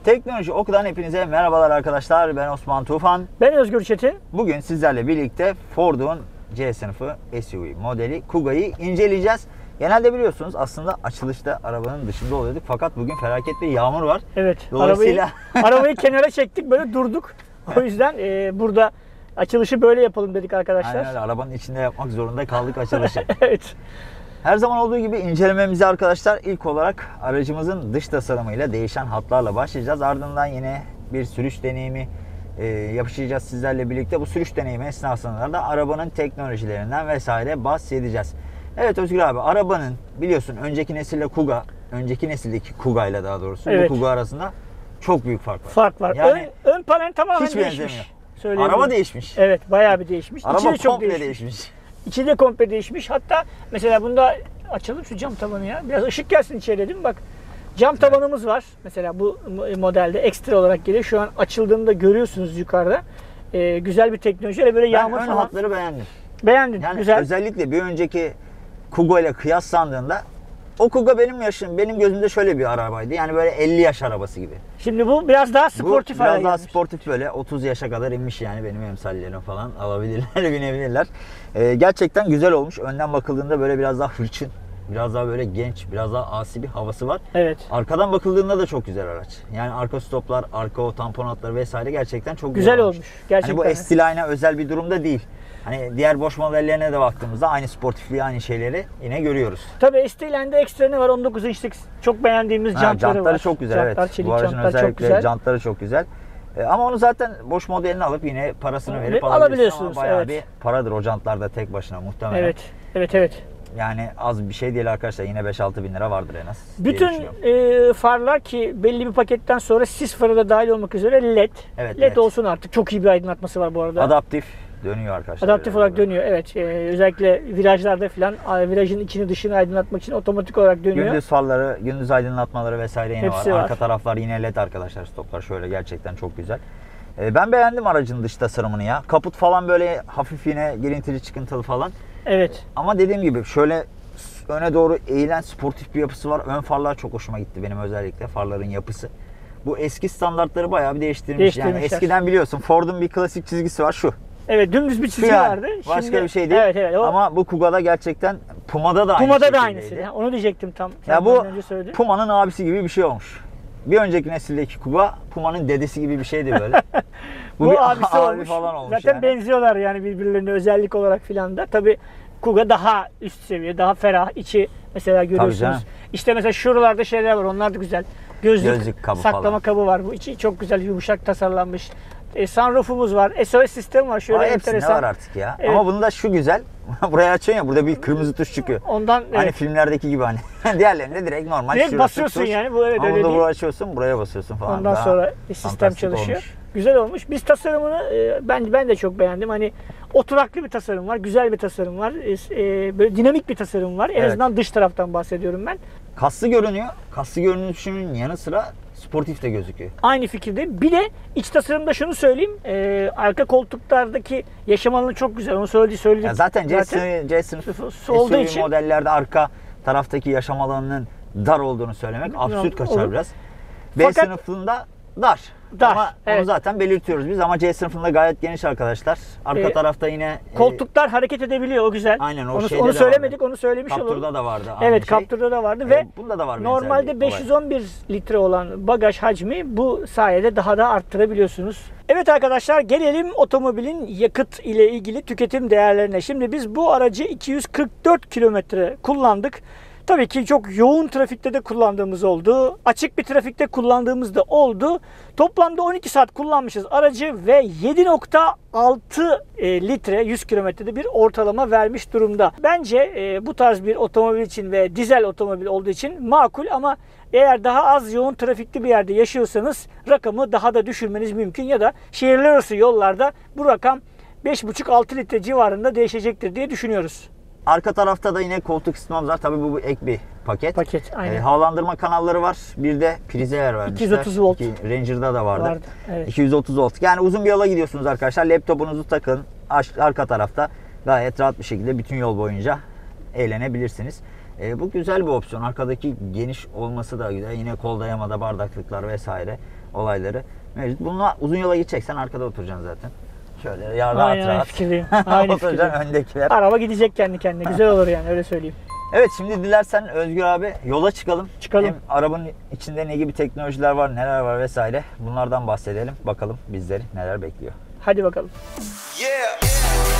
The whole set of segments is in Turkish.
Teknoloji Oku'dan hepinize merhabalar arkadaşlar. Ben Osman Tufan. Ben Özgür Çetin. Bugün sizlerle birlikte Ford'un C sınıfı SUV modeli Kuga'yı inceleyeceğiz. Genelde biliyorsunuz aslında açılışta arabanın dışında oluyorduk. Fakat bugün felaket bir yağmur var. Evet. Dolayısıyla Arabayı kenara çektik, böyle durduk. O yüzden burada açılışı böyle yapalım dedik arkadaşlar. aynen öyle, arabanın içinde yapmak zorunda kaldık açılışı. Evet. Her zaman olduğu gibi incelememize arkadaşlar ilk olarak aracımızın dış tasarımıyla, değişen hatlarla başlayacağız. Ardından yine bir sürüş deneyimi yapışacağız sizlerle birlikte. Bu sürüş deneyimi esnasında da arabanın teknolojilerinden vesaire bahsedeceğiz. Evet Özgür abi, arabanın biliyorsun önceki nesille Kuga, önceki nesildeki Kuga ile daha doğrusu bu Kuga arasında çok büyük fark var. Fark var. Yani ön panel tamamen hiç değişmiş. Araba değişmiş. Evet, bayağı bir değişmiş. Araba İçi de çok komple değişmiş. İçi de komple değişmiş. Hatta mesela bunda açalım şu cam tavanı ya. Biraz ışık gelsin içeri dedim. Bak, cam tavanımız var. Mesela bu modelde ekstra olarak geliyor. Şu an açıldığında görüyorsunuz yukarıda. Güzel bir teknoloji. Böyle yağmur ön falan. hatları beğendim. Beğendin. Yani güzel. özellikle bir önceki Kuga ile kıyaslandığında o Kuga benim gözümde şöyle bir arabaydı. Yani böyle 50 yaş arabası gibi. Şimdi bu biraz daha sportif hale biraz daha gelmiş. sportif, böyle 30 yaşa kadar inmiş yani, benim emsallerim falan alabilirler, binebilirler. Gerçekten güzel olmuş. Önden bakıldığında böyle biraz daha hırçın, biraz daha böyle genç, biraz daha asi bir havası var. Evet. Arkadan bakıldığında da çok güzel araç. Yani arka stoplar, arka o tampon hatları vesaire gerçekten çok Güzel olmuş. Gerçekten. Hani bu S-Line'a özel bir durumda değil. Hani diğer boş modellerine de baktığımızda aynı sportifliği, aynı şeyleri yine görüyoruz. Tabii ST-Line'de ekstra ne var? 19 inçlik çok beğendiğimiz jantları var. Jantları çok güzel, Jantlar, evet. çelik Bu aracın jantlar çok özellikle güzel. jantları çok güzel. Ama onu zaten boş modelini alıp yine parasını verip alabiliyorsunuz. Bayağı Evet. bir paradır o jantlar da tek başına muhtemelen. Evet. Yani az bir şey değil arkadaşlar. Yine 5-6 bin lira vardır en az. Bütün farlar ki belli bir paketten sonra sis farı da dahil olmak üzere LED. Evet, LED olsun artık. Çok iyi bir aydınlatması var bu arada. Adaptif dönüyor arkadaşlar. Adaptif olarak dönüyor, evet. Özellikle virajlarda falan virajın içini dışını aydınlatmak için otomatik olarak dönüyor. Gündüz farları, gündüz aydınlatmaları vesaire yine Hepsi var. var. Arka taraflar yine LED arkadaşlar. Stoplar şöyle gerçekten çok güzel. Ben beğendim aracın dış tasarımını ya. Kaput falan böyle hafif yine girintili çıkıntılı falan. Evet. Ama dediğim gibi şöyle öne doğru eğilen sportif bir yapısı var. Ön farlar çok hoşuma gitti benim, özellikle farların yapısı. Bu eski standartları bayağı bir değiştirmiş. Yani eskiden biliyorsun Ford'un bir klasik çizgisi var, şu. Evet, dümdüz bir çizgi vardı. Başka bir şey değil. Evet. Ama bu Kuga'da gerçekten Puma'da da aynı Puma'da da şekildeydi. aynısı. Onu diyecektim tam. Ya bu önce söyledin. Puma'nın abisi gibi bir şey olmuş. Bir önceki nesildeki Kuga Puma'nın dedesi gibi bir şeydi böyle. Bu bir abisi abi olmuş. falan olmuş. Zaten yani. benziyorlar yani birbirlerine özellik olarak filan da. Tabii Kuga daha üst seviye, daha ferah. İçi mesela görüyorsunuz. İşte mesela şuralarda şeyler var. Onlar da güzel. Gözlük kabı saklama falan. kabı var. Bu içi çok güzel, yumuşak tasarlanmış. Sunroofumuz var. SOS sistemi var. Şöyle hepsinde enteresan. var artık ya. Evet. Ama bunda şu güzel. Buraya açıyorsun ya, burada bir kırmızı tuş çıkıyor. Ondan Hani filmlerdeki gibi hani. Diğerlerinde direkt normal. Direkt basıyorsun tuş. Yani. Bu Ama öyle bunu değil. buraya açıyorsun, buraya basıyorsun falan. Ondan sonra sistem çalışıyor. Olmuş. Güzel olmuş. Biz tasarımını ben de çok beğendim. Hani oturaklı bir tasarım var, güzel bir tasarım var, böyle dinamik bir tasarım var. En azından dış taraftan bahsediyorum ben. Kaslı görünüyor. Kaslı görünüşünün yanı sıra sportif de gözüküyor. Aynı fikirdeyim. Bir de iç tasarımda şunu söyleyeyim. Arka koltuklardaki yaşam alanı çok güzel. Onu söyledik. Ya zaten C sınıfı olduğu için modellerde arka taraftaki yaşam alanının dar olduğunu söylemek absürt kaçar biraz. B sınıfında dar. Ama onu zaten belirtiyoruz biz, ama C sınıfında gayet geniş arkadaşlar. Arka tarafta yine koltuklar hareket edebiliyor, o güzel. Aynen, onu söylemedik, onu söylemiş olalım. Captur'da da vardı. Evet, Captur'da da vardı ve bunda da var. Normalde 511 litre olan bagaj hacmi bu sayede daha da arttırabiliyorsunuz. Evet arkadaşlar, gelelim otomobilin yakıt ile ilgili tüketim değerlerine. Şimdi biz bu aracı 244 kilometre kullandık. Tabii ki çok yoğun trafikte de kullandığımız oldu. Açık bir trafikte kullandığımız da oldu. Toplamda 12 saat kullanmışız aracı ve 7.6 litre 100 kilometrede bir ortalama vermiş durumda. Bence bu tarz bir otomobil için ve dizel otomobil olduğu için makul, ama eğer daha az yoğun trafikli bir yerde yaşıyorsanız rakamı daha da düşürmeniz mümkün, ya da şehirler arası yollarda bu rakam 5.5-6 litre civarında değişecektir diye düşünüyoruz. Arka tarafta da yine koltuk ısıtmamız var. Tabii bu ek bir paket. Aynen. Havalandırma kanalları var. Bir de prize yer vermişler. 230 volt. Ranger'da da vardı. Evet. 230 volt. Yani uzun bir yola gidiyorsunuz arkadaşlar. Laptopunuzu takın. Arka tarafta gayet rahat bir şekilde bütün yol boyunca eğlenebilirsiniz. Bu güzel bir opsiyon. Arkadaki geniş olması da güzel. Yine kol dayamada bardaklıklar vesaire olayları mevcut. Bununla uzun yola gideceksen arkada oturacaksın zaten. Şöyle rahat Aynen rahat fikirdeyim. Aynı oturacaksın, fikirdeyim. öndekiler. Araba gidecek kendi kendine. Güzel olur yani, öyle söyleyeyim. Evet, şimdi dilersen Özgür abi yola çıkalım. Çıkalım. Hem arabanın içinde ne gibi teknolojiler var, neler var vesaire. Bunlardan bahsedelim. Bakalım bizleri neler bekliyor. Hadi bakalım. Yeah.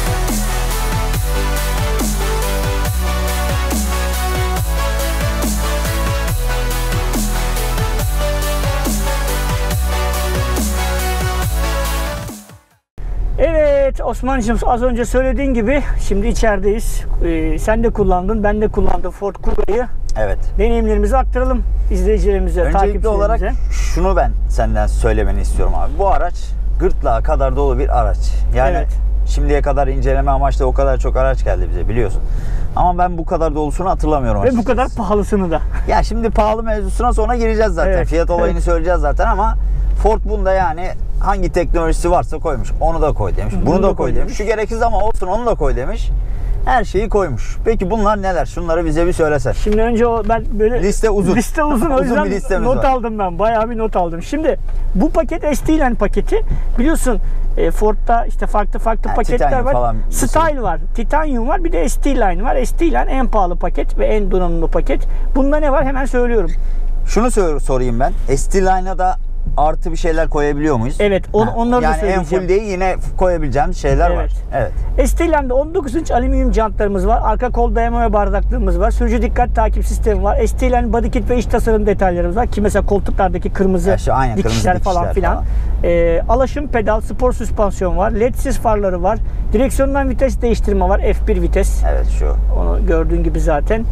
Evet Osman'cığım, az önce söylediğin gibi şimdi içerideyiz. Sen de kullandın, ben de kullandım Ford Kugo'yu. Evet. Deneyimlerimizi aktaralım izleyicilerimize, Öncelikli takipçilerimize. olarak şunu ben senden söylemeni istiyorum abi. Bu araç gırtlağa kadar dolu bir araç. Yani Evet. şimdiye kadar inceleme amaçlı o kadar çok araç geldi bize, biliyorsun. Ama ben bu kadar dolusunu hatırlamıyorum Ve bu açıkçası. kadar pahalısını da. Ya şimdi pahalı mevzusuna sonra gireceğiz zaten. Evet, Fiyat olayını evet. söyleyeceğiz zaten ama Ford bunda yani hangi teknolojisi varsa koymuş. Onu da koy demiş. Bunu da koy demiş. Şu gereksiz ama olsun, onu da koy demiş. Her şeyi koymuş. Peki bunlar neler? Şunları bize bir söylesen. Şimdi önce ben böyle... Liste uzun. Liste uzun, o Uzun yüzden bir listemiz not var. aldım ben. Bayağı bir not aldım. Şimdi bu paket ST-Line paketi. Biliyorsun Ford'da işte farklı paketler Titanium var. falan. Style var. Titanium var. Bir de ST-Line var. ST-Line en pahalı paket ve en donanımlı paket. Bunda ne var? Hemen söylüyorum. Şunu sorayım ben. ST-Line'a da artı bir şeyler koyabiliyor muyuz? Evet, onları da yani söyleyeceğim. en full değil, yine koyabileceğimiz şeyler var. Evet. ST-Line'de 19 inç alüminyum jantlarımız var. Arka kol dayama ve bardaklığımız var. Sürücü dikkat takip sistemi var. ST-Line body kit ve iç tasarım detaylarımız var. Ki mesela koltuklardaki kırmızı Aynen, dikişler kırmızı falan filan. Alaşım pedal, spor süspansiyon var. LED'siz farları var. Direksiyondan vites değiştirme var. F1 vites. Evet, şu. Onu gördüğün gibi zaten.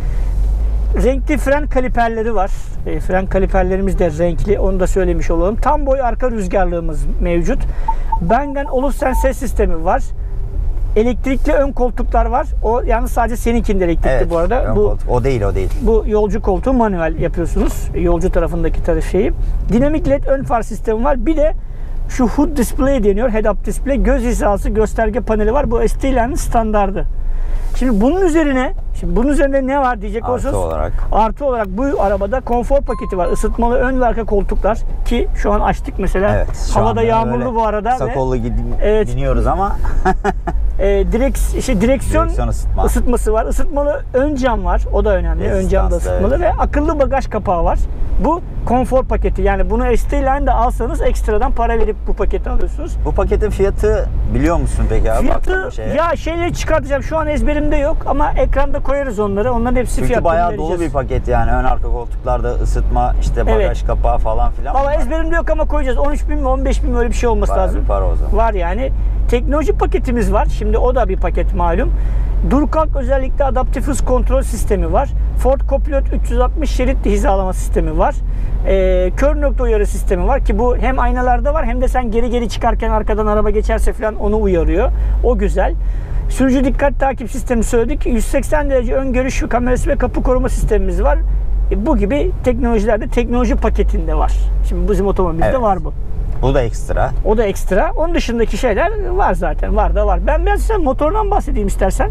Renkli fren kaliperleri var. Fren kaliperlerimiz de renkli. Onu da söylemiş olalım. Tam boy arka rüzgarlığımız mevcut. Bang & Olufsen ses sistemi var. Elektrikli ön koltuklar var. O yalnız sadece seninkinde elektrikli Evet, bu arada. o değil. Bu yolcu koltuğu manuel yapıyorsunuz. Yolcu tarafındaki şeyi. Dinamik LED ön far sistemi var. Bir de şu HUD display deniyor. Head up display. Göz hizası gösterge paneli var. Bu ST-Line'in standardı. Şimdi bunun üzerinde ne var diyecek olursanız, artı olarak bu arabada konfor paketi var. Isıtmalı ön ve arka koltuklar ki şu an açtık mesela. Evet, Havada yağmurlu bu arada. Sakollu Evet. biniyoruz ama direksiyon ısıtması var. Isıtmalı ön cam var. O da önemli. Ön cam da ısıtmalı, evet. Ve akıllı bagaj kapağı var. Bu konfor paketi. Yani bunu ST-Line'de alsanız ekstradan para verip bu paketi alıyorsunuz. Bu paketin fiyatı biliyor musun peki abi? Fiyatı ya şeyleri çıkartacağım. Şu an ezberimde yok ama ekranda koyarız onları. Onların hepsi çünkü fiyatını bayağı vereceğiz. dolu bir paket yani. Ön arka koltuklarda ısıtma, işte bagaj kapağı falan filan. Valla ezberimde yok ama koyacağız. 13.000 mi 15.000 mi öyle bir şey olması bayağı lazım. Bir para o zaman. Var yani. Teknoloji paketimiz var. Şimdi o da bir paket malum. Dur kalk özellikle adaptif hız kontrol sistemi var. Ford Copilot 360 şeritli hizalama sistemi var. Kör nokta uyarı sistemi var ki bu hem aynalarda var hem de sen geri çıkarken arkadan araba geçerse falan onu uyarıyor. O güzel. Sürücü dikkat takip sistemi söyledik. 180 derece ön görüş kamerası ve kapı koruma sistemimiz var. Bu gibi teknolojilerde teknoloji paketinde var. Şimdi bizim otomobilde var bu. Bu da ekstra. O da ekstra. Onun dışındaki şeyler var zaten. Var da var. Ben size motorundan bahsedeyim istersen.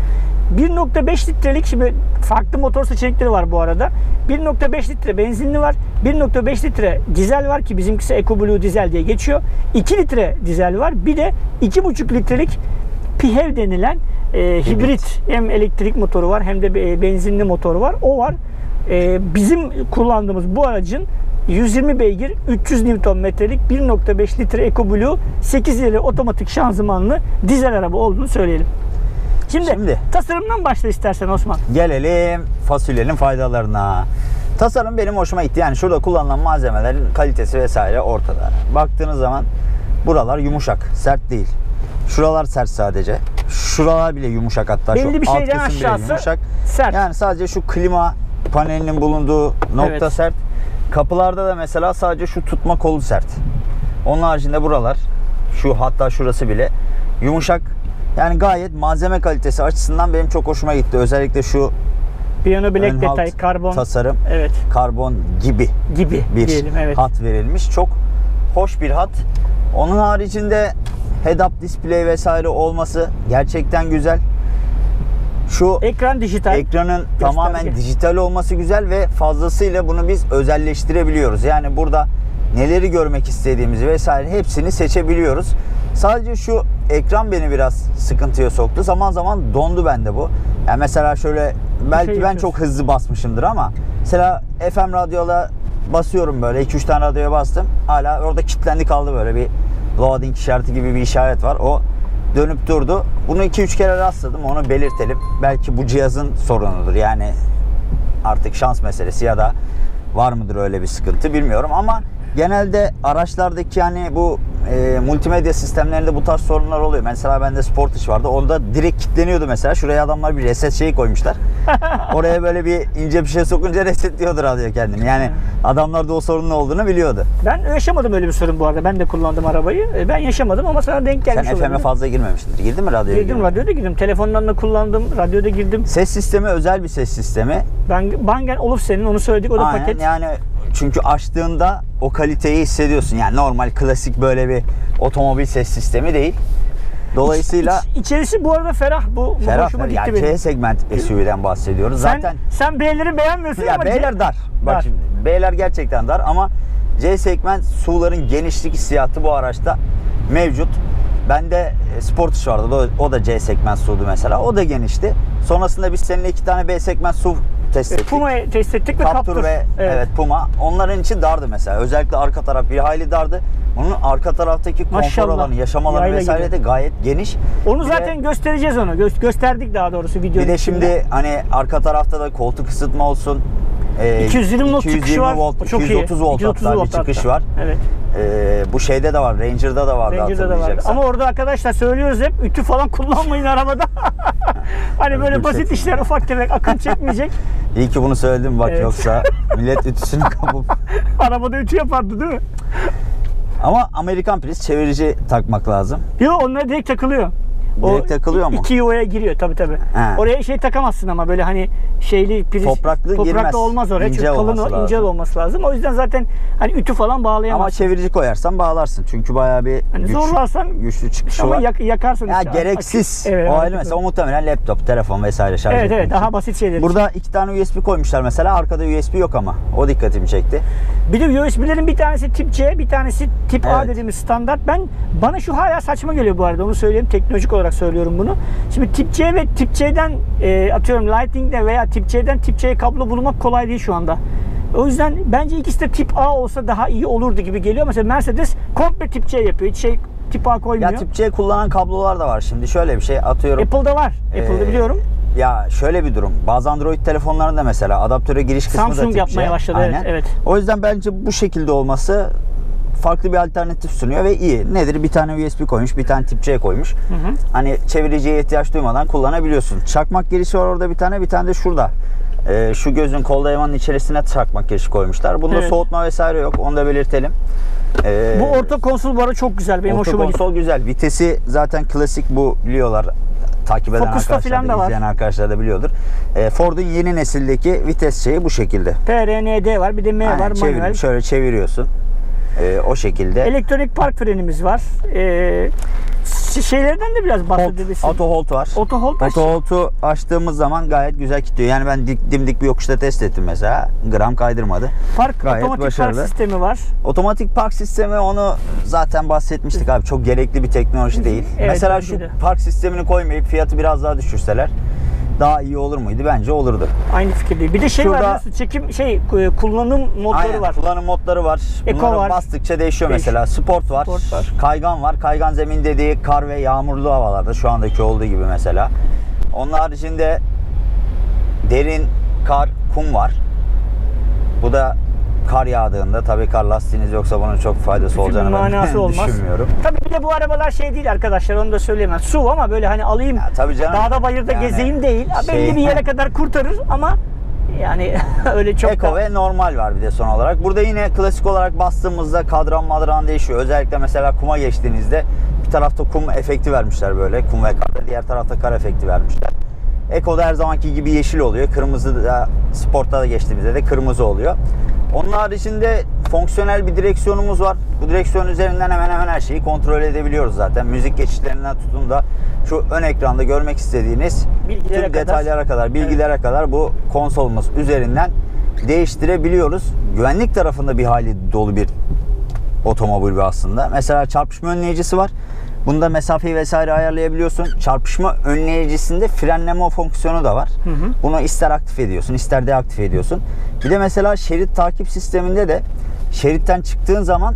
1.5 litrelik, şimdi farklı motor seçenekleri var bu arada. 1.5 litre benzinli var. 1.5 litre dizel var ki bizimkisi EcoBlue dizel diye geçiyor. 2 litre dizel var. Bir de 2.5 litrelik PHEV denilen hibrit hem elektrik motoru var hem de benzinli motoru var. O var. Bizim kullandığımız bu aracın 120 beygir 300 Nm'lik 1.5 litre EcoBlue 8 ileri otomatik şanzımanlı dizel araba olduğunu söyleyelim. Şimdi tasarımdan başla istersen Osman. Gelelim fasulyenin faydalarına. Tasarım benim hoşuma gitti. Yani şurada kullanılan malzemelerin kalitesi vesaire ortada. Baktığınız zaman buralar yumuşak, sert değil. Şuralar sert sadece. Şuralar bile yumuşak, hatta belli şu bir alt şeyden kısım bile aşağısı yumuşak. Sert. Yani sadece şu klima panelinin bulunduğu nokta sert. Kapılarda da mesela sadece şu tutma kolu sert. Onun haricinde buralar, hatta şurası bile yumuşak. Yani gayet malzeme kalitesi açısından benim çok hoşuma gitti. Özellikle şu Piyano bilek detay, karbon tasarım, evet. Karbon gibi bir diyelim, evet. hat verilmiş. Çok hoş bir hat. Onun haricinde head-up display vesaire olması gerçekten güzel. Şu Ekran dijital. ekranın tamamen dijital olması güzel ve fazlasıyla bunu biz özelleştirebiliyoruz. Yani burada neleri görmek istediğimizi vesaire hepsini seçebiliyoruz. Sadece şu ekran beni biraz sıkıntıya soktu. Zaman zaman dondu bende bu. Yani mesela şöyle belki ben çok hızlı basmışımdır ama mesela FM radyola basıyorum, böyle 2-3 tane radyoya bastım. Hala orada kilitlendi kaldı, böyle bir loading işareti gibi bir işaret var. O dönüp durdu. Bunu 2-3 kere rastladım, onu belirtelim. Belki bu cihazın sorunudur. Yani artık şans meselesi ya da var mıdır öyle bir sıkıntı bilmiyorum ama genelde araçlardaki hani bu multimedya sistemlerinde bu tarz sorunlar oluyor. Mesela bende Sportage vardı. Onda direkt kilitleniyordu mesela. Şuraya adamlar bir reset şeyi koymuşlar. Oraya böyle bir ince bir şey sokunca resetliyordu radyo kendini. Yani adamlar da o sorunun olduğunu biliyordu. Ben yaşamadım öyle bir sorun bu arada. Ben de kullandım arabayı. Ben yaşamadım ama sana denk gelmiş olabilir. Sen FM'e fazla girmemiştin. Girdin mi radyoya? Girdim, radyoda girdim. Telefondan da kullandım. Radyoda girdim. Ses sistemi özel bir ses sistemi. Bang & Olufsen'in, onu söyledik. O da aynen, paket. Yani çünkü açtığında o kaliteyi hissediyorsun. Yani normal klasik böyle bir otomobil ses sistemi değil. Dolayısıyla içerisi bu arada ferah. Bu ferah, hoşuma gitti yani benim. C segment SUV'den bahsediyoruz. Sen B'leri beğenmiyorsun ya ama B'ler dar. Bak dar. şimdi B'ler gerçekten dar ama C segment SUV'ların genişlik hissiyatı bu araçta mevcut. Bende Sportage vardı. O da C segment SUV'du mesela. O da genişti. Sonrasında biz seninle 2 tane B segment SUV test ettik. Puma'yı test ettik ve Captur ve evet Puma. Onların için dardı mesela. Özellikle arka taraf bir hayli dardı. Onun arka taraftaki konfor alanı, yaşam alanı vesaire de gayet geniş. Onu zaten göstereceğiz onu. Gösterdik daha doğrusu videonun Bir de içinde. şimdi hani arka tarafta da koltuk ısıtma olsun. 220 volt çıkışı var. Volt, 230 volt hatta bir çıkış var. Evet. Bu şeyde de var. Ranger'da da vardı, hatırlayacaksın. Ama orada arkadaşlar söylüyoruz hep, ütü falan kullanmayın arabada. Hani böyle basit işler, ufak tefek akım çekmeyecek. İyi ki bunu söyledim bak, evet. Yoksa millet ütüsünü kapıp arabada ütü yapardı değil mi? Ama Amerikan priz çevirici takmak lazım. Yok, onlar direkt takılıyor. Direkt takılıyor mu? 2 yuvaya giriyor tabii. Oraya şey takamazsın ama böyle hani şeyli priz, topraklı girmez. olmaz oraya. İnce çünkü kalın, ince olması lazım. O yüzden zaten hani ütü falan bağlayamazsın. Ama çevirici koyarsan bağlarsın. Çünkü bayağı bir hani zorlarsan güçlü çıkışı ama var. yakarsın ya işte. gereksiz. Evet, o ayrı mesela. O muhtemelen laptop, telefon vesaire şarj etmek evet, için. daha basit şeyler. Burada 2 tane USB koymuşlar mesela. Arkada USB yok ama. O dikkatimi çekti. Bir de USB'lerin bir tanesi tip C, bir tanesi tip A dediğimiz standart. Bana şu hala saçma geliyor bu arada. Onu söyleyeyim. Teknolojik olarak söylüyorum bunu. Şimdi tip C ve tip C'den atıyorum Lightning'de veya tip C'den tip C'ye kablo bulmak kolay değil şu anda. O yüzden bence ikisi de tip A olsa daha iyi olurdu gibi geliyor. Mesela Mercedes komple tip C yapıyor. Hiç tip A koymuyor. Ya tip C kullanan kablolar da var şimdi. Şöyle bir şey atıyorum. Apple'da var. Apple'da biliyorum. Ya şöyle bir durum. Bazı Android telefonlarında mesela adaptöre giriş kısmı Samsung da tip C. yapmaya başladı. Aynen. Evet. O yüzden bence bu şekilde olması farklı bir alternatif sunuyor ve iyi. Nedir? Bir tane USB koymuş, bir tane tip C koymuş. Hani çeviriciye ihtiyaç duymadan kullanabiliyorsun. Çakmak girişi var orada bir tane de şurada. Şu gözün kol dayamanın içerisine çakmak girişi koymuşlar. Bunda soğutma vesaire yok. Onu da belirtelim. Bu orta konsol bu arada çok güzel. Benim hoşuma gitti. Orta konsol güzel. Vitesi zaten klasik, bu biliyorlar. Takip eden Focus'ta arkadaşlar da, izleyen arkadaşlar da biliyordur. Ford'un yeni nesildeki vites şeyi bu şekilde. PRND var, bir de M var, manuel. Şöyle çeviriyorsun. O şekilde. Elektronik park frenimiz var. Şeylerden de biraz bahsedebilirsin. Auto hold var. Auto hold'u açtığımız zaman gayet güzel kilitliyor. Yani ben dimdik bir yokuşta test ettim mesela. Gram kaydırmadı. Otomatik başarılı. park sistemi var. Otomatik park sistemi, onu zaten bahsetmiştik abi. Çok gerekli bir teknoloji değil. Evet, mesela şu park sistemini koymayıp fiyatı biraz daha düşürseler daha iyi olur muydu? Bence olurdu. Aynı fikirdeyim. Bir de var, çekim kullanım modları var. Kullanım modları var. Eko Bunları var. bastıkça değişiyor mesela. Sport var. Kaygan var. Kaygan zemin dediği kar ve yağmurlu havalarda, şu andaki olduğu gibi mesela. Onun haricinde derin kar, kum var. Bu da kar yağdığında, tabii kar lastiğiniz yoksa bunun çok faydası olacağını ben düşünmüyorum. Tabii bir de bu arabalar şey değil arkadaşlar, onu da söyleyemem. SUV ama böyle hani alayım dağda bayırda gezeyim değil. Belli bir yere kadar kurtarır ama yani öyle çok Eko ve normal var bir de son olarak. Burada yine klasik olarak bastığımızda kadran madran değişiyor. Özellikle mesela kuma geçtiğinizde bir tarafta kum efekti vermişler böyle. Kum ve kar, diğer tarafta kar efekti vermişler. Eko'da her zamanki gibi yeşil oluyor. Kırmızı da, Sport'ta da geçtiğimizde de kırmızı oluyor. Onun haricinde fonksiyonel bir direksiyonumuz var. Bu direksiyon üzerinden hemen hemen her şeyi kontrol edebiliyoruz zaten. Müzik geçişlerinden tutun da şu ön ekranda görmek istediğiniz bilgilere tüm kadar. detaylara kadar, bilgilere kadar bu konsolumuz üzerinden değiştirebiliyoruz. Güvenlik tarafında bir hali dolu bir otomobil bu aslında. Mesela çarpışma önleyicisi var. Bunda mesafeyi vesaire ayarlayabiliyorsun. Çarpışma önleyicisinde frenleme fonksiyonu da var. Bunu ister aktif ediyorsun, ister deaktif ediyorsun. Bir de mesela şerit takip sisteminde de şeritten çıktığın zaman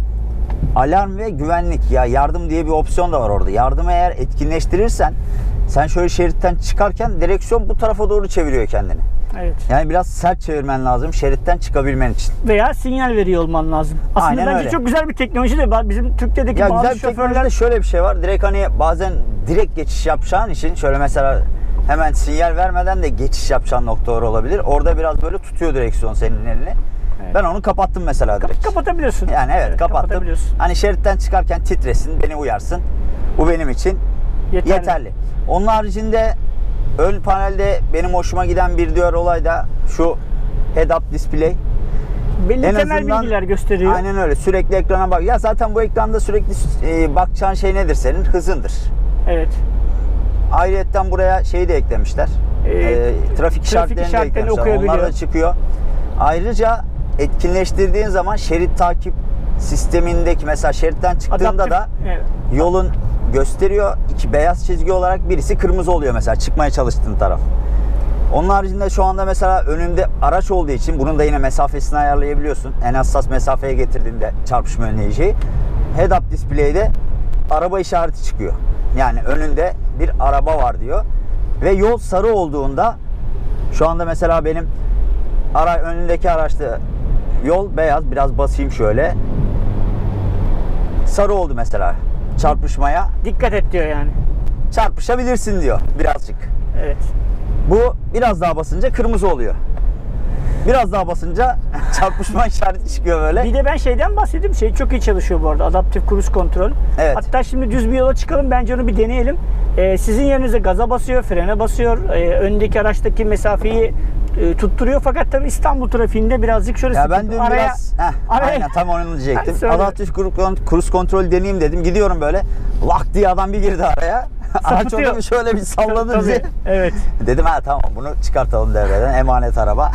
alarm ve güvenlik ya yardım diye bir opsiyon da var orada. Yardımı eğer etkinleştirirsen sen şöyle şeritten çıkarken direksiyon bu tarafa doğru çeviriyor kendini. Evet. Yani biraz sert çevirmen lazım şeritten çıkabilmen için. Veya sinyal veriyor olman lazım. Aslında Aynen bence öyle. çok güzel bir teknoloji de bizim Türkiye'deki Ya bazı güzel bir şoförler teknolojide şöyle bir şey var. Direkt hani bazen direkt geçiş yapacağın için şöyle mesela hemen sinyal vermeden de geçiş yapacağın noktalar olabilir. Orada biraz böyle tutuyor direksiyon senin elini. Evet. Ben onu kapattım mesela direkt. kapatabiliyorsun. Yani evet kapattım. Kapatabiliyorsun. Hani şeritten çıkarken titresin, beni uyarsın. Bu benim için yeterli. Onun haricinde ön panelde benim hoşuma giden bir diğer olay da şu head-up display. Belli En temel azından- bilgiler gösteriyor. Aynen öyle. Sürekli ekrana bak. Ya zaten bu ekranda sürekli bakacağın şey nedir senin? Hızındır. Evet. Ayrıyetten buraya şeyi de eklemişler. Trafik işaretlerini de işaretlerini eklemişler. okuyabiliyor. Onlar da çıkıyor. Ayrıca etkinleştirdiğin zaman şerit takip sistemindeki mesela şeritten çıktığında Adaptif- da evet. yolun gösteriyor. İki beyaz çizgi olarak birisi kırmızı oluyor mesela çıkmaya çalıştığın taraf. Onun haricinde şu anda mesela önünde araç olduğu için bunun da yine mesafesini ayarlayabiliyorsun. En hassas mesafeye getirdiğinde çarpışma önleyiciyi. Head-up display'de araba işareti çıkıyor. Yani önünde bir araba var diyor. Ve yol sarı olduğunda şu anda mesela benim önündeki araçta yol beyaz. Biraz basayım şöyle. Sarı oldu mesela. Çarpışmaya Dikkat et diyor yani. çarpışabilirsin diyor birazcık. Evet. Bu biraz daha basınca kırmızı oluyor. Biraz daha basınca çarpışma işareti çıkıyor böyle. Bir de ben şeyden bahsedeyim. Şey çok iyi çalışıyor bu arada. Adaptif cruise kontrol. Evet. Hatta şimdi düz bir yola çıkalım. Bence onu bir deneyelim. Sizin yerinize gaza basıyor, frene basıyor. Öndeki araçtaki mesafeyi tutturuyor. Fakat tabii İstanbul trafiğinde birazcık şöyle Ya ben sıkıntı. dün biraz aynen tam onu diyecektim. Söyle. Adaptif cruise kontrol deneyeyim dedim. Gidiyorum böyle. Lak diye adam bir girdi araya. Araç Sapıtıyor. orada bir şöyle bir salladı Tabii, bizi. evet. Dedim tamam bunu çıkartalım devreden. Emanet araba.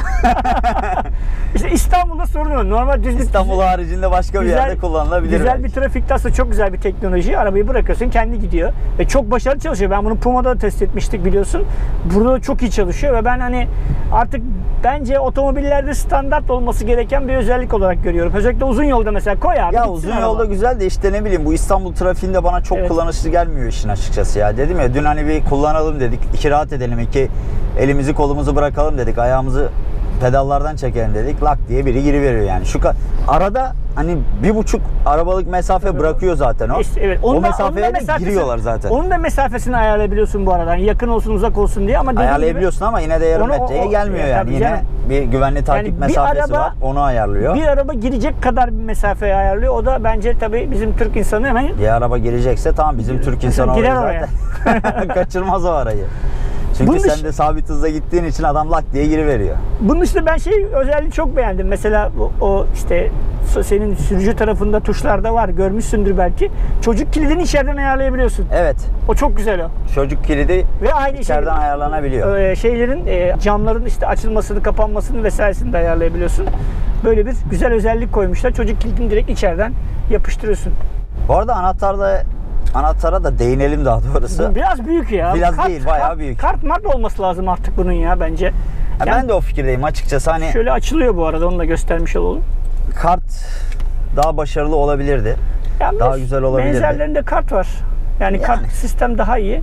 İşte İstanbul'da sorun yok. Normal düz İstanbul haricinde başka bir yerde kullanılabilir. Güzel belki. bir trafikte aslında çok güzel bir teknoloji. Arabayı bırakıyorsun kendi gidiyor. Ve çok başarılı çalışıyor. Ben bunu Puma'da da test etmiştik biliyorsun. Burada da çok iyi çalışıyor ve ben hani artık bence otomobillerde standart olması gereken bir özellik olarak görüyorum. Özellikle uzun yolda mesela koy abi. Ya gitsin uzun araba. yolda güzel de işte ne bileyim bu İstanbul trafiğinde bana çok Evet. kullanışlı gelmiyor işin açıkçası ya. Dedim ya dün hani bir kullanalım dedik. İki rahat edelim. İki elimizi kolumuzu bırakalım dedik. Ayağımızı pedallardan çekelim dedik. Lak diye biri giriveriyor yani. Arada hani 1,5 arabalık mesafe bırakıyor zaten o. İşte evet. O mesafeye de giriyorlar zaten. Onun da mesafesini ayarlayabiliyorsun bu arada. Yani yakın olsun uzak olsun diye ama dediğim Ayarlayabiliyorsun ama yine de yarım Onu- metreye o- gelmiyor yani. tabii Yine canım. bir güvenli takip Yani bir mesafesi araba- var. Onu ayarlıyor. bir araba girecek kadar bir mesafeyi ayarlıyor. O da bence tabii bizim Türk insanı hemen Bir araba girecekse tamam bizim Türk insanı Girer oraya zaten. Kaçırmaz o arayı. Çünkü Bunun sen dışı- de sabit hızla gittiğin için adam lak diye giriveriyor. Bunun dışında ben özelliği çok beğendim. Mesela o işte senin sürücü tarafında tuşlarda var. Görmüşsündür belki. Çocuk kilidini içeriden ayarlayabiliyorsun. Evet. O çok güzel o. Çocuk kilidi Ve aynı içeriden ayarlanabiliyor. şeylerin camların işte açılmasını, kapanmasını vesairesini de ayarlayabiliyorsun. Böyle bir güzel özellik koymuşlar. Çocuk kilidini direkt içeriden yapıştırıyorsun. Bu arada anahtara da değinelim daha doğrusu. Bu biraz büyük ya. Biraz değil, bayağı büyük. Kart mart olması lazım artık bunun ya bence. Ya Yani ben de o fikirdeyim açıkçası. Hani şöyle açılıyor bu arada, onu da göstermiş olalım. kart daha başarılı olabilirdi. Yani Daha güzel olabilirdi. Benzerlerinde kart var. Yani kart sistem daha iyi.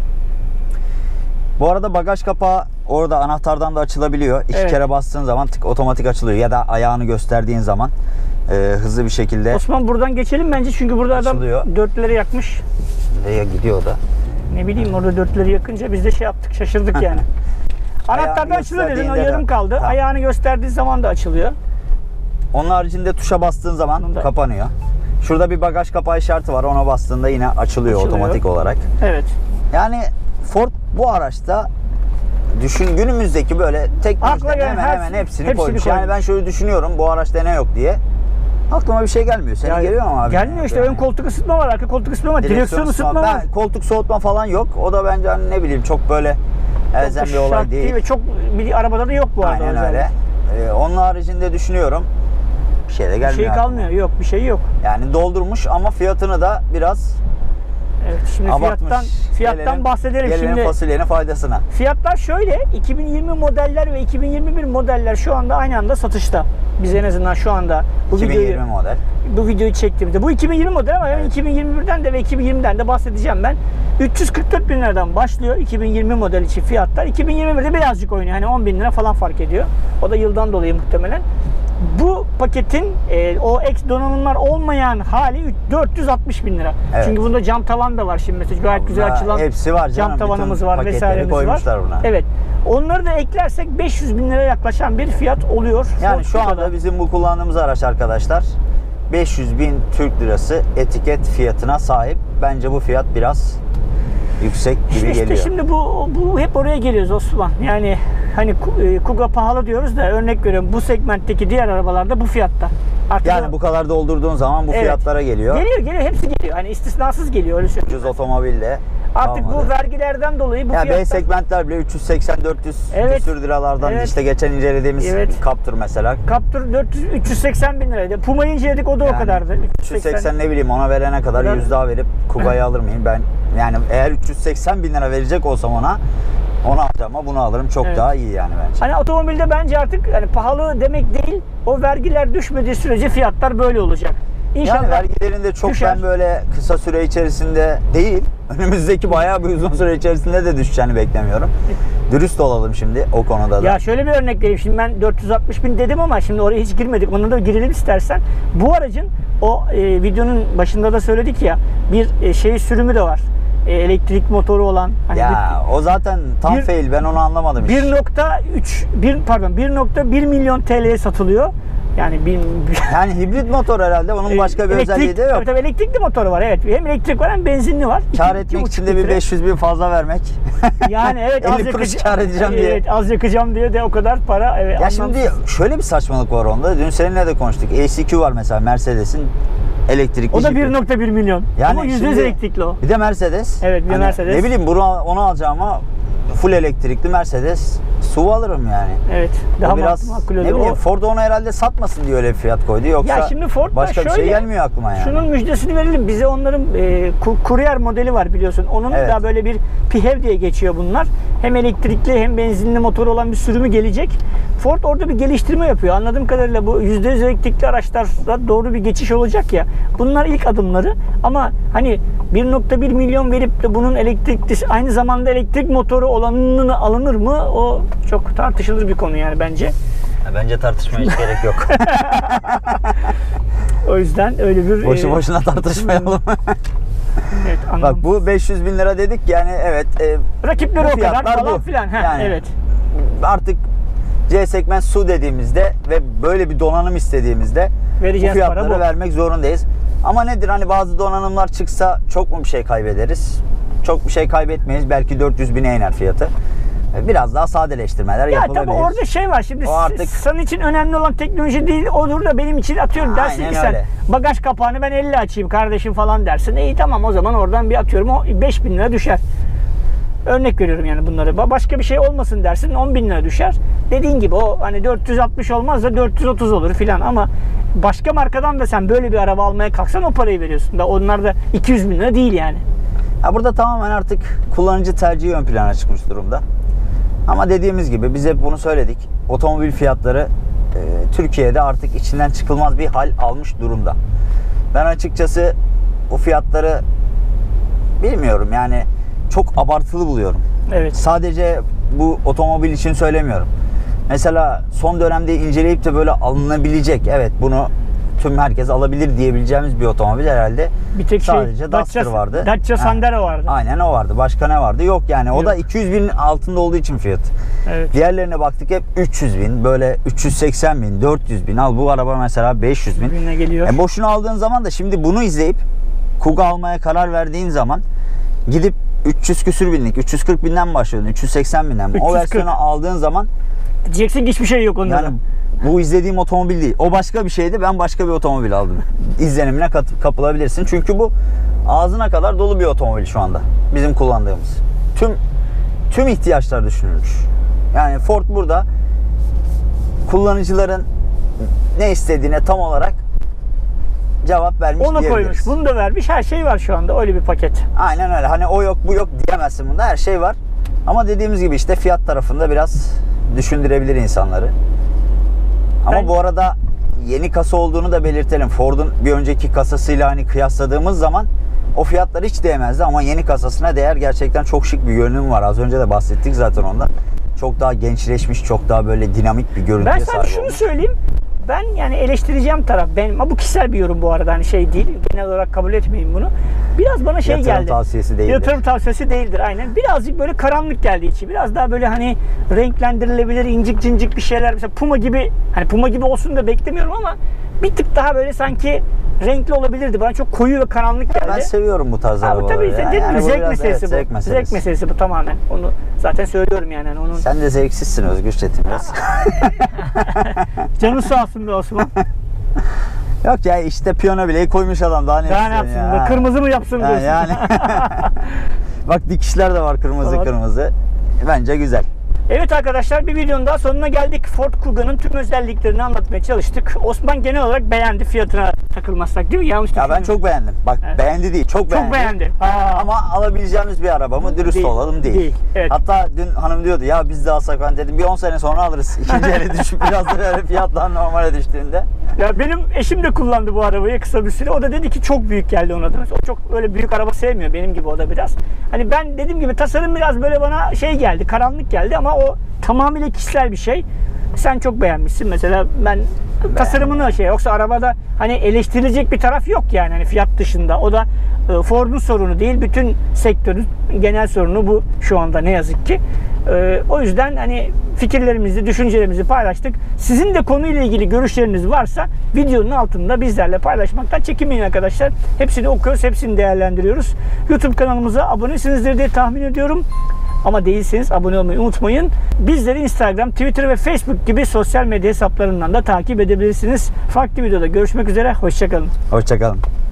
Bu arada bagaj kapağı orada anahtardan da açılabiliyor. İki Evet. kere bastığın zaman otomatik açılıyor. Ya da ayağını gösterdiğin zaman hızlı bir şekilde Osman buradan geçelim bence çünkü burada Açılıyor. adam dörtleri yakmış. nereye gidiyor da. Ne bileyim orada dörtleri yakınca biz de şey yaptık, şaşırdık yani. Anahtarda Ayağını açılıyor dedin, o gösterdiğinde de- yarım kaldı. Tamam. Ayağını gösterdiği zaman da açılıyor. Onun haricinde tuşa bastığın zaman Bunda- kapanıyor. Şurada bir bagaj kapağı işareti var. Ona bastığında yine açılıyor otomatik olarak. Evet. Yani Ford bu araçta günümüzdeki böyle Akla teknolojiden gelen hemen her- hemen hepsini hepsini koymuş. Yani koymuş. ben şöyle düşünüyorum bu araçta ne yok diye. Aklıma bir şey gelmiyor. Senin geliyor mu abi? Gelmiyor işte. Ön koltuk ısıtma var, arka koltuk ısıtma var, direksiyon ısıtma var. Koltuk soğutma falan yok. O da bence hani ne bileyim çok böyle elzem bir olay değil. Ve çok bir arabada da yok bu arada. Aynen öyle. Onun haricinde düşünüyorum. Bir şey de gelmiyor. Bir şey kalmıyor. Aklıma. Yok, bir şey yok. Yani doldurmuş ama fiyatını da biraz Evet, şimdi fiyattan bahsedelim. Gelelim şimdi fasulyenin faydasına. Fiyatlar şöyle: 2020 modeller ve 2021 modeller şu anda aynı anda satışta. Biz en azından şu anda bu 2020 model. Bu videoyu çektiğimizde. Bu 2020 model ama evet. 2021'den de ve 2020'den de bahsedeceğim ben. 344 bin liradan başlıyor 2020 model için fiyatlar. 2021'de birazcık oynuyor. Hani 10 bin lira falan fark ediyor. O da yıldan dolayı muhtemelen. Bu paketin o ek donanımlar olmayan hali 460 bin lira. Evet. Çünkü bunda cam tavan da var şimdi mesela. Gayet güzel açılan hepsi var canım. cam tavanımız bütün var, vesairemiz var. Buna. Evet. Onları da eklersek 500 bin liraya yaklaşan bir fiyat oluyor. Yani şu anda bizim bu kullandığımız araç arkadaşlar 500 bin Türk lirası etiket fiyatına sahip. Bence bu fiyat biraz yüksek gibi geliyor. İşte şimdi bu hep oraya geliyoruz Osman. Yani hani Kuga pahalı diyoruz da örnek veriyorum bu segmentteki diğer arabalarda bu fiyatta. Artık yani bu kadar doldurduğun zaman bu fiyatlara geliyor. Geliyor hepsi geliyor. Hani istisnasız geliyor öyle söyleyeyim. Ucuz otomobilde. Artık bu vergilerden dolayı bu fiyatlar. B segmentler bile 380-400 küsür liralardan işte geçen incelediğimiz Captur mesela. Captur 380 bin liraydı. Puma'yı inceledik o da o kadardı. 380 ne bileyim ona verene kadar 100 daha verip Kuga'yı alır mıyım ben? Yani eğer 380 bin lira verecek olsam onu alacağım ama bunu alırım çok daha iyi yani bence. Hani otomobilde bence artık hani pahalı demek değil, o vergiler düşmediği sürece fiyatlar böyle olacak. İnşallah yani vergilerinde çok ben böyle kısa süre içerisinde değil, önümüzdeki bayağı bir uzun süre içerisinde de düşeceğini beklemiyorum. Dürüst olalım şimdi o konuda da. Ya şöyle bir örnek vereyim. Şimdi ben 460 bin dedim ama şimdi oraya hiç girmedik. Ona da girelim istersen. Bu aracın o videonun başında da söyledik ya, bir sürümü de var. Elektrik motoru olan. Hani o zaten tam fail. Ben onu anlamadım. 1.1 milyon TL'ye satılıyor. Yani yani hibrit motor herhalde. Onun başka bir özelliği de yok. Tabii elektrikli motoru var. Evet. Hem elektrik var hem benzinli var. Kar etmek için de bir 500 bin fazla vermek. Yani evet, 50 kuruş kar edeceğim diye. Evet, az yakacağım diye de o kadar para. Evet, ya şimdi şöyle bir saçmalık var onda. Dün seninle de konuştuk. ACQ var mesela Mercedes'in elektrikli. O da 1.1 milyon. Yani ama %100 elektrikli o. Bir de Mercedes. Evet, bir Mercedes. Ne bileyim onu alacağım ama full elektrikli Mercedes SUV alırım yani. Evet. Daha biraz makul ne bileyim Ford onu herhalde satmasın diye öyle bir fiyat koydu. Yoksa ya şimdi Ford başka bir şey gelmiyor aklıma yani. Şunun müjdesini verelim. Bize onların Courier modeli var biliyorsun. Onun da böyle bir PHEV diye geçiyor bunlar. Hem elektrikli hem benzinli motor olan bir sürümü gelecek. Ford orada bir geliştirme yapıyor. Anladığım kadarıyla bu %100 elektrikli araçlara doğru bir geçiş olacak ya. Bunlar ilk adımları ama hani 1.1 milyon verip de bunun elektrikli aynı zamanda elektrik motoru olanını alınır mı? O çok tartışılır bir konu yani bence. Bence tartışmaya hiç gerek yok. O yüzden öyle bir... Boşu boşuna tartışmayalım. Evet, bak bu 500 bin lira dedik yani evet. Rakipleri o kadar falan filan. Yani evet. Artık C segment SUV dediğimizde ve böyle bir donanım istediğimizde bu fiyatları vermek zorundayız. Ama nedir hani bazı donanımlar çıksa çok mu bir şey kaybederiz? Çok bir şey kaybetmeyiz. Belki 400 bine iner fiyatı. Biraz daha sadeleştirmeler yapılabilir. Ya tabii orada var şimdi artık... senin için önemli olan teknoloji değil olur da benim için atıyorum dersin ki sen bagaj kapağını ben 50 açayım kardeşim falan dersin. İyi tamam o zaman oradan bir atıyorum o 5.000 lira düşer. Örnek veriyorum yani bunları. Başka bir şey olmasın dersin 10.000 lira düşer. Dediğin gibi o hani 460 olmaz da 430 olur filan ama başka markadan da sen böyle bir araba almaya kalksan o parayı veriyorsun. Da onlar da 200 bin lira değil yani. Ya burada tamamen artık kullanıcı tercihi ön plana çıkmış durumda. Ama dediğimiz gibi biz hep bunu söyledik. Otomobil fiyatları Türkiye'de artık içinden çıkılmaz bir hal almış durumda. Ben açıkçası bu fiyatları bilmiyorum yani çok abartılı buluyorum. Evet. Sadece bu otomobil için söylemiyorum. Mesela son dönemde inceleyip de böyle alınabilecek, evet bunu tüm herkes alabilir diyebileceğimiz bir otomobil herhalde. Bir tek sadece Duster vardı. Dacia Sandero vardı. Aynen o vardı. Başka ne vardı? Yok yani. O da 200 bin altında olduğu için fiyat. Evet. Diğerlerine baktık hep 300 bin, böyle 380 bin, 400 bin. Al bu araba mesela 500 bin. Binine geliyor. Boşuna aldığın zaman da şimdi bunu izleyip Kuga almaya karar verdiğin zaman gidip 300 küsür binlik, 340 binden başlıyordun, 380 binden. 340. O versiyonu aldığın zaman diyeceksin ki hiçbir şey yok onda. Yani Bu izlediğim otomobil değil. O başka bir şeydi. Ben başka bir otomobil aldım. İzlenimine kapılabilirsin. Çünkü bu ağzına kadar dolu bir otomobil şu anda. Bizim kullandığımız. Tüm ihtiyaçlar düşünülmüş. Yani Ford burada kullanıcıların ne istediğine tam olarak cevap vermiş Onu diyebiliriz. koymuş, bunu da vermiş. Her şey var şu anda. Öyle bir paket. Aynen öyle. Hani o yok bu yok diyemezsin bunda. Her şey var. Ama dediğimiz gibi işte fiyat tarafında biraz düşündürebilir insanları. Ama bu arada yeni kasa olduğunu da belirtelim. Ford'un bir önceki kasasıyla hani kıyasladığımız zaman o fiyatlar hiç değmezdi ama yeni kasasına değer. Gerçekten çok şık bir görünüm var. Az önce de bahsettik zaten ondan. Çok daha gençleşmiş, çok daha böyle dinamik bir görüntüye Ben sahip sadece şunu olmuş. söyleyeyim. Ben yani eleştireceğim taraf benim. Ama bu kişisel bir yorum bu arada, hani şey değil. Genel olarak kabul etmeyin bunu. Biraz bana şey Yatırım geldi. tavsiyesi değildir. Yatırım tavsiyesi değildir aynen. Birazcık böyle karanlık geldi içi. Biraz daha böyle hani renklendirilebilir, incik cincik bir şeyler. Mesela Puma gibi, hani Puma gibi olsun da beklemiyorum ama bir tık daha böyle sanki renkli olabilirdi. Bana çok koyu ve karanlık geldi. Ben seviyorum bu tarz arabaları. Tabii işte dedim mi, bu zevk biraz, meselesi bu. zevk meselesi. Zevk meselesi bu tamamen. Onu zaten söylüyorum yani. Hani onun Sen de zevksizsin Özgür Çetin biraz. canı sağ olsun be Osman. Yok ya işte piyano bile koymuş adam. Daha ne Daha ne istiyorsun yapsın? ya? Kırmızı mı yapsın Ha, diyorsun. yani. Bak dikişler de var kırmızı Evet. kırmızı. Bence güzel. Evet arkadaşlar, bir videonun daha sonuna geldik. Ford Kuga'nın tüm özelliklerini anlatmaya çalıştık. Osman genel olarak beğendi, fiyatına takılmazsak değil mi? Yanlış Ya ben düşünmüyorum. çok beğendim. Bak Evet. beğendi değil, çok beğendi. Çok beğendi. Ama alabileceğimiz bir araba mı? Dürüst Değil. olalım değil. Değil, evet. Hatta dün hanım diyordu ya biz de alsak, ben dedim bir 10 sene sonra alırız. İkinci ele düşüp biraz da böyle fiyatlar normale düştüğünde. Ya benim eşim de kullandı bu arabayı kısa bir süre. O da dedi ki çok büyük geldi ona da. O çok öyle büyük araba sevmiyor, benim gibi o da biraz. Hani ben dediğim gibi tasarım biraz böyle bana şey geldi, karanlık geldi ama o tamamıyla kişisel bir şey. Sen çok beğenmişsin mesela, ben tasarımını şey, yoksa arabada hani eleştirilecek bir taraf yok yani hani fiyat dışında. O da Ford'un sorunu değil, bütün sektörün genel sorunu bu şu anda ne yazık ki. O yüzden hani fikirlerimizi, düşüncelerimizi paylaştık. Sizin de konuyla ilgili görüşleriniz varsa videonun altında bizlerle paylaşmaktan çekinmeyin arkadaşlar. Hepsini okuyoruz, hepsini değerlendiriyoruz. YouTube kanalımıza abonesinizdir diye tahmin ediyorum. Ama değilseniz abone olmayı unutmayın. Bizleri Instagram, Twitter ve Facebook gibi sosyal medya hesaplarından da takip edebilirsiniz. Farklı videoda görüşmek üzere. Hoşça kalın. Hoşça kalın.